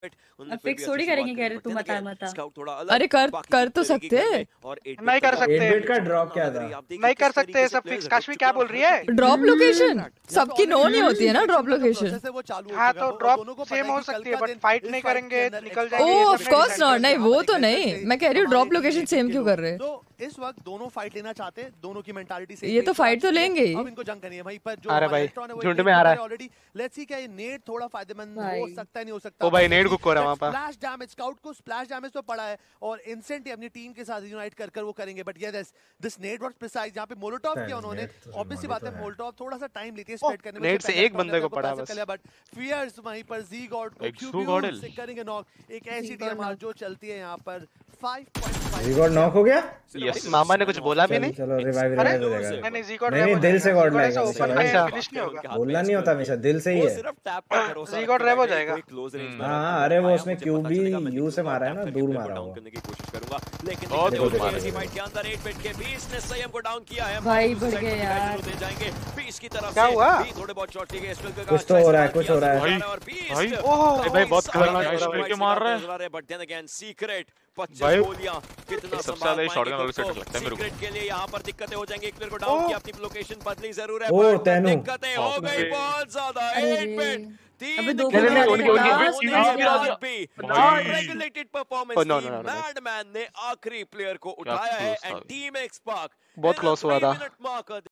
Fix थोड़ी करेंगे, कह रहे तू मता मता। अरे कर तो सकते हैं। नहीं कर सकते। 8 का ड्रॉप क्या था? नहीं कर सकते सब फिक्स। काश्मी क्या बोल रही है? ड्रॉप लोकेशन सबकी नो नहीं होती है ना ड्रॉप लोकेशन। हाँ तो ड्रॉप सेम हो सकती है बट फाइट नहीं करेंगे निकल जाएंगे। ओह ऑफ कोर्स नॉट, नहीं वो तो नहीं, मैं कह रही हूँ ड्रॉप लोकेशन सेम क्यों कर रहे हैं। तो इस वक्त दोनों फाइट लेना चाहते हैं, दोनों की मेंटालिटी सेम। ये तो फाइट तो लेंगे ही। अब इनको जंग करनी है भाई, पर जो अरे भाई झुंड में आ रहा है ऑलरेडी। लेट्स सी क्या ये नेड थोड़ा फायदेमंद हो सकता है, नहीं हो सकता। ओ भाई नेड कुक हो रहा है वहां पर। स्प्लैश डैमेज, स्काउट को स्प्लैश डैमेज तो पड़ा है और इंस्टेंट अपनी टीम के साथ यूनाइट कर वो करेंगे। बट ये दिस नेड वाज प्रिसाइज। जहां पे मोलोटॉव किया उन्होंने, ऑब्वियस सी बात है मोलोटॉव थोड़ा सा टाइम लेती है स्प्रेड करने में। नेड से एक बंदे को पड़ा बस। बट फियर्स वहीं पर जी गॉड को क्यूबी से करेंगे नॉक। एक ऐसी टीएमआर जो चलती है यहां पर 5.5। जी गॉड नॉक हो गया। यस मामा ने कुछ बोला भी नहीं। चलो रिवाइव हो जाएगा। नहीं जी गॉड नहीं दिल से गॉड लाएगा। अच्छा फिनिश नहीं होगा। बोलना नहीं होता हमेशा, दिल से ही है। जी गॉड रेव हो जाएगा। हाँ अरे वो उसने क्यूबी यू से मारा है ना, दूर मारा वो। लेकिन भाई बढ़ गया यार। क्या हुआ? कुछ तो हो रहा है, कुछ हो रहा है भाई बहुत खतरनाक के मार रहा है बट देन अगेन सीक्रेट 25 गोलियां कितना सबसे ज्यादा शॉटगन वाला सेट लगता है मेरे को। सीक्रेट के लिए यहां पर दिक्कतें हो जाएंगी। एक प्लेयर को डाउन किया, अपनी लोकेशन बदली जरूर है ओ पर तैनू दिक्कतें हो गई बहुत ज्यादा। एक मिनट अबे दो रेगुलेटेड परफॉर्मेंस थी। मैडमैन ने आखिरी प्लेयर को उठाया है एंड टीम एक्स पार्क बहुत क्लोज हुआ था।